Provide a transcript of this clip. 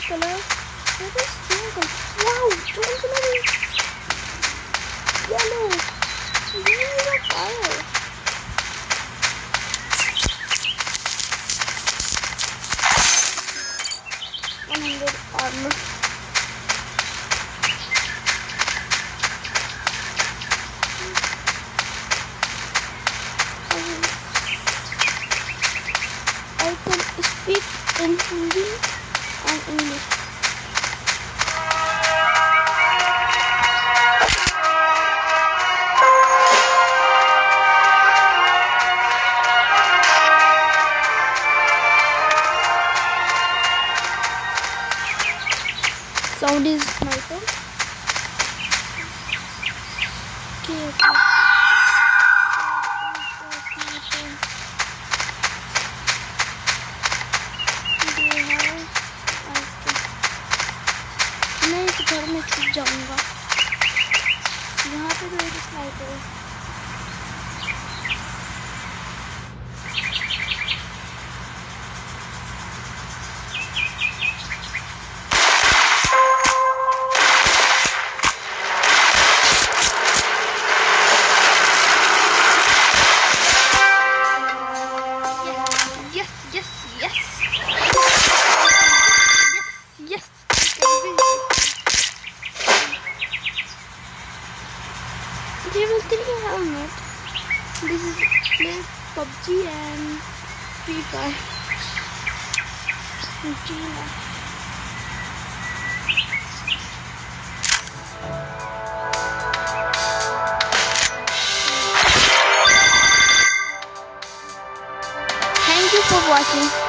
color? What is stone color? Wow, stone color is yellow. Green is a fire. 100 armor. I can speak in Hindi and English. Sound is sniper. Okay. मैं इस घर में छुप जाऊंगा। यहाँ पे तो एक स्नाइपर है। Level 3 helmet. This is play PUBG and Free Fire. Gina. Thank you for watching.